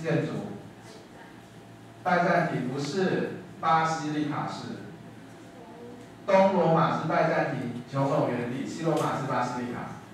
建筑。拜占庭不是巴西利卡市，东罗马是拜占庭求偶原地，西罗马是巴西利卡。